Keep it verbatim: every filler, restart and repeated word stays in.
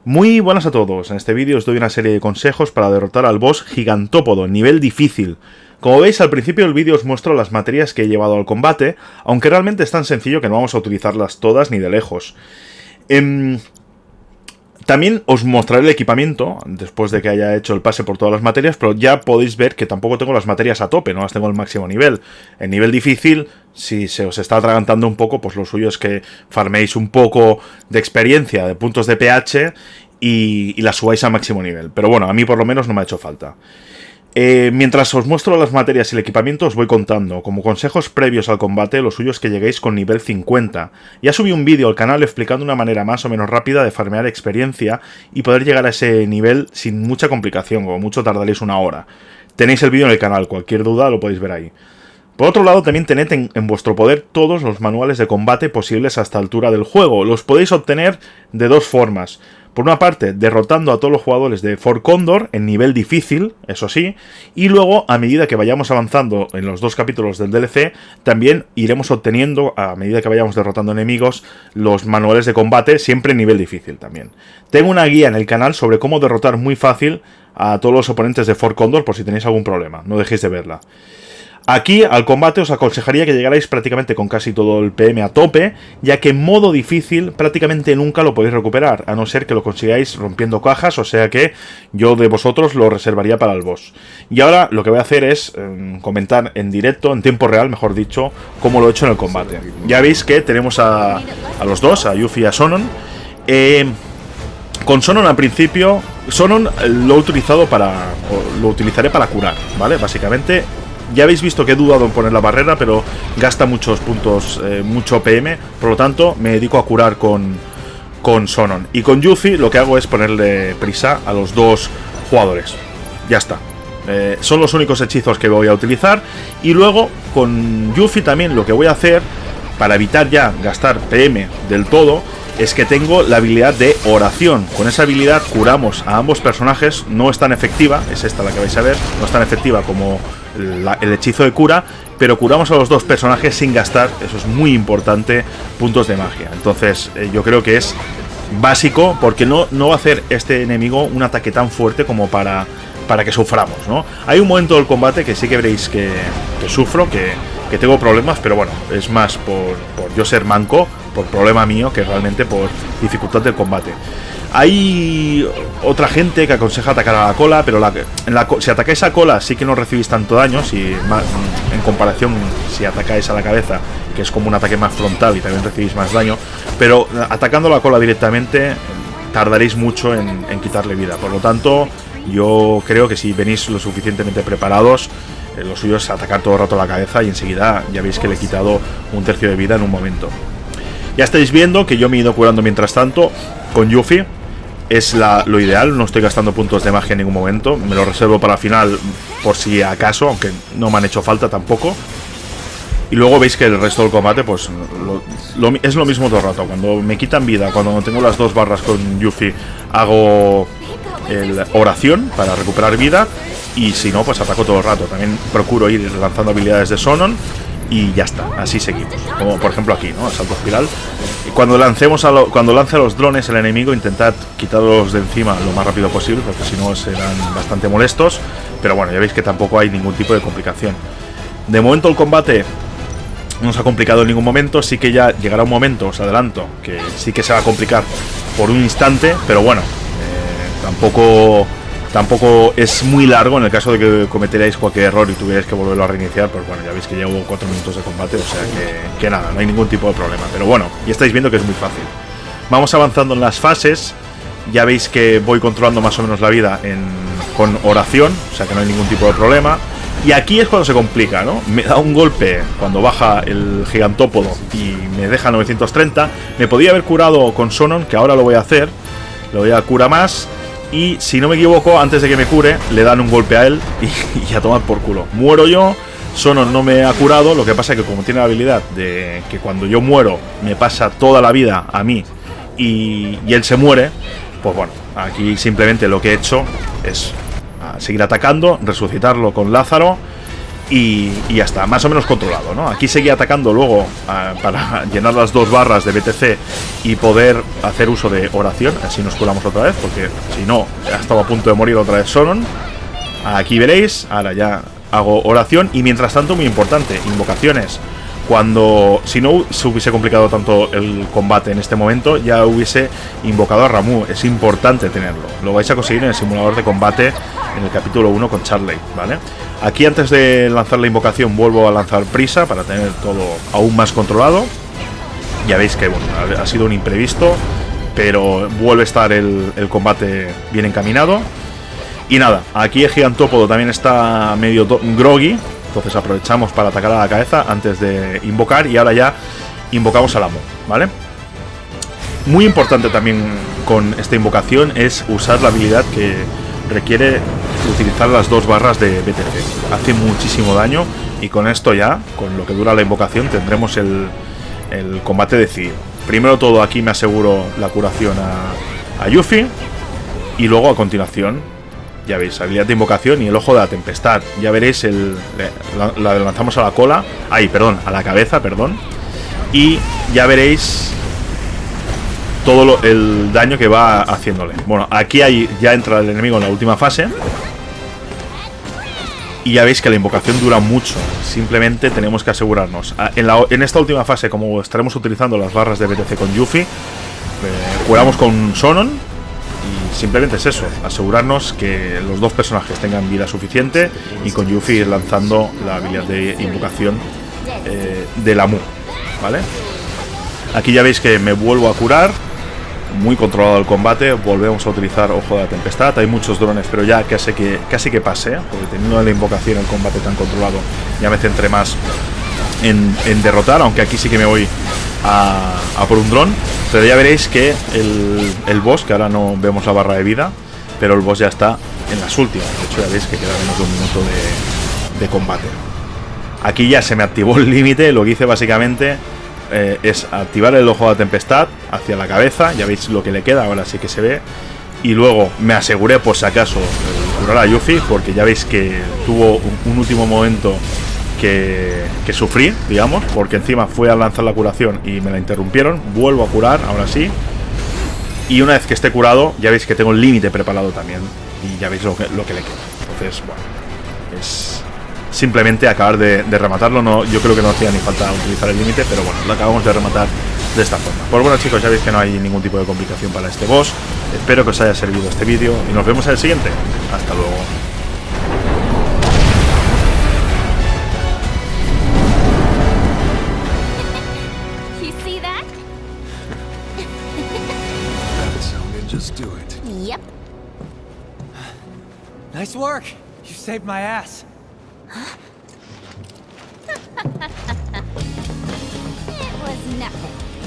Muy buenas a todos, en este vídeo os doy una serie de consejos para derrotar al boss Gigantópodo, nivel difícil. Como veis, al principio del vídeo os muestro las materias que he llevado al combate, aunque realmente es tan sencillo que no vamos a utilizarlas todas ni de lejos. Eh, también os mostraré el equipamiento, después de que haya hecho el pase por todas las materias, pero ya podéis ver que tampoco tengo las materias a tope, no las tengo al máximo nivel. En nivel difícil, si se os está atragantando un poco, pues lo suyo es que farméis un poco de experiencia, de puntos de pH, y, y las subáis a máximo nivel. Pero bueno, a mí por lo menos no me ha hecho falta. Eh, mientras os muestro las materias y el equipamiento os voy contando. Como consejos previos al combate, lo suyo es que lleguéis con nivel cincuenta. Ya subí un vídeo al canal explicando una manera más o menos rápida de farmear experiencia y poder llegar a ese nivel sin mucha complicación, como mucho tardaréis una hora. Tenéis el vídeo en el canal, cualquier duda lo podéis ver ahí. Por otro lado, también tened en, en vuestro poder todos los manuales de combate posibles a esta altura del juego. Los podéis obtener de dos formas. Por una parte, derrotando a todos los jugadores de For Condor en nivel difícil, eso sí, y luego, a medida que vayamos avanzando en los dos capítulos del D L C, también iremos obteniendo, a medida que vayamos derrotando enemigos, los manuales de combate, siempre en nivel difícil también. Tengo una guía en el canal sobre cómo derrotar muy fácil a todos los oponentes de For Condor, por si tenéis algún problema, no dejéis de verla. Aquí, al combate, os aconsejaría que llegarais prácticamente con casi todo el P M a tope, ya que en modo difícil prácticamente nunca lo podéis recuperar, a no ser que lo consigáis rompiendo cajas, o sea que yo de vosotros lo reservaría para el boss. Y ahora lo que voy a hacer es eh, comentar en directo, en tiempo real, mejor dicho, cómo lo he hecho en el combate. Ya veis que tenemos a, a los dos, a Yuffie y a Sonon. Eh, con Sonon al principio, Sonon lo he utilizado para, lo utilizaré para curar, ¿vale? Básicamente... Ya habéis visto que he dudado en poner la barrera, pero gasta muchos puntos, eh, mucho P M, por lo tanto me dedico a curar con, con Sonon. Y con Yuffie lo que hago es ponerle prisa a los dos jugadores. Ya está. Eh, son los únicos hechizos que voy a utilizar. Y luego con Yuffie también lo que voy a hacer, para evitar ya gastar P M del todo, es que tengo la habilidad de oración. Con esa habilidad curamos a ambos personajes. No es tan efectiva, es esta la que vais a ver, no es tan efectiva como la, el hechizo de cura, pero curamos a los dos personajes sin gastar, eso es muy importante, puntos de magia. Entonces eh, yo creo que es básico, porque no, no va a hacer este enemigo un ataque tan fuerte como para, para que suframos, ¿no? Hay un momento del combate que sí que veréis que, que sufro, que, que tengo problemas, pero bueno, es más por, por yo ser manco, por problema mío, que realmente por dificultad del combate. Hay otra gente que aconseja atacar a la cola, pero la, en la, si atacáis a cola sí que no recibís tanto daño, si, en comparación si atacáis a la cabeza, que es como un ataque más frontal y también recibís más daño, pero atacando la cola directamente tardaréis mucho en, en quitarle vida. Por lo tanto, yo creo que si venís lo suficientemente preparados, eh, lo suyo es atacar todo el rato a la cabeza y enseguida ya veis que le he quitado un tercio de vida en un momento. Ya estáis viendo que yo me he ido curando mientras tanto con Yuffie. Es la, lo ideal, no estoy gastando puntos de magia en ningún momento. Me lo reservo para el final por si acaso, aunque no me han hecho falta tampoco. Y luego veis que el resto del combate pues lo, lo, es lo mismo todo el rato. Cuando me quitan vida, cuando tengo las dos barras con Yuffie, hago el oración para recuperar vida. Y si no, pues ataco todo el rato. También procuro ir lanzando habilidades de Sonon. Y ya está, así seguimos. Como por ejemplo aquí, ¿no? El salto espiral. Y cuando lancemos a lo, cuando lance a los drones el enemigo, intentad quitarlos de encima lo más rápido posible, porque si no serán bastante molestos. Pero bueno, ya veis que tampoco hay ningún tipo de complicación. De momento el combate no se ha complicado en ningún momento. Sí que ya llegará un momento, os adelanto, que sí que se va a complicar por un instante. Pero bueno, eh, tampoco... Tampoco es muy largo en el caso de que cometeráis cualquier error y tuvierais que volverlo a reiniciar. Pues bueno, ya veis que llevo cuatro minutos de combate, o sea que, que nada, no hay ningún tipo de problema. Pero bueno, ya estáis viendo que es muy fácil. Vamos avanzando en las fases. Ya veis que voy controlando más o menos la vida en, con oración, o sea que no hay ningún tipo de problema. Y aquí es cuando se complica, ¿no? Me da un golpe cuando baja el gigantópodo y me deja novecientos treinta. Me podía haber curado con Sonon, que ahora lo voy a hacer. Lo voy a curar más. Y si no me equivoco, antes de que me cure, le dan un golpe a él y, y a tomar por culo. Muero yo, Sonon no me ha curado, lo que pasa es que como tiene la habilidad de que cuando yo muero me pasa toda la vida a mí y, y él se muere, pues bueno, aquí simplemente lo que he hecho es seguir atacando, resucitarlo con Lázaro Y, y ya está, más o menos controlado, ¿no? Aquí seguía atacando luego uh, para llenar las dos barras de B T C y poder hacer uso de oración. Así nos curamos otra vez, porque si no, ya estaba a punto de morir otra vez Sonon. Aquí veréis, ahora ya hago oración. Y mientras tanto, muy importante, invocaciones. Cuando, si no se hubiese complicado tanto el combate en este momento, ya hubiese invocado a Ramuh. Es importante tenerlo. Lo vais a conseguir en el simulador de combate en el capítulo uno con Charlie, ¿vale? Aquí, antes de lanzar la invocación, vuelvo a lanzar prisa para tener todo aún más controlado. Ya veis que bueno, ha sido un imprevisto, pero vuelve a estar el, el combate bien encaminado. Y nada, aquí el gigantópodo también está medio groggy. Entonces aprovechamos para atacar a la cabeza antes de invocar. Y ahora ya invocamos al amo, ¿vale? Muy importante también con esta invocación es usar la habilidad que requiere utilizar las dos barras de B T C. Hace muchísimo daño. Y con esto ya, con lo que dura la invocación, tendremos el, el combate decidido. Primero todo aquí me aseguro la curación a, a Yuffie. Y luego a continuación, ya veis, habilidad de invocación y el ojo de la tempestad. Ya veréis, el, la, la lanzamos a la cola. Ay, perdón, a la cabeza, perdón. Y ya veréis todo lo, el daño que va haciéndole. Bueno, aquí hay, ya entra el enemigo en la última fase. Y ya veis que la invocación dura mucho. Simplemente tenemos que asegurarnos. En, la, en esta última fase, como estaremos utilizando las barras de B T C con Yuffie, eh, curamos con Sonon. Y simplemente es eso, asegurarnos que los dos personajes tengan vida suficiente. Y con Yuffie ir lanzando la habilidad de invocación eh, de la Mu, ¿vale? Aquí ya veis que me vuelvo a curar. Muy controlado el combate. Volvemos a utilizar ojo de la tempestad. Hay muchos drones, pero ya casi que, casi que pase, porque teniendo la invocación el combate tan controlado, ya me centré más en, en derrotar. Aunque aquí sí que me voy a, a por un dron. Pero ya veréis que el, el boss, que ahora no vemos la barra de vida, pero el boss ya está en las últimas. De hecho ya veis que queda menos de un minuto de, de combate. Aquí ya se me activó el límite. Lo que hice básicamente Eh, es activar el ojo de la tempestad hacia la cabeza. Ya veis lo que le queda, ahora sí que se ve. Y luego me aseguré por si acaso de curar a Yuffie, porque ya veis que tuvo un, un último momento que, que sufrí, digamos, porque encima fue a lanzar la curación y me la interrumpieron. Vuelvo a curar, ahora sí. Y una vez que esté curado, ya veis que tengo el límite preparado también. Y ya veis lo que, lo que le queda. Entonces, bueno, es simplemente acabar de, de rematarlo. No, yo creo que no hacía ni falta utilizar el límite, pero bueno, lo acabamos de rematar de esta forma. Pues bueno, chicos, ya veis que no hay ningún tipo de complicación para este boss. Espero que os haya servido este vídeo y nos vemos en el siguiente. Hasta luego. Nice work. You saved my ass. It was nothing.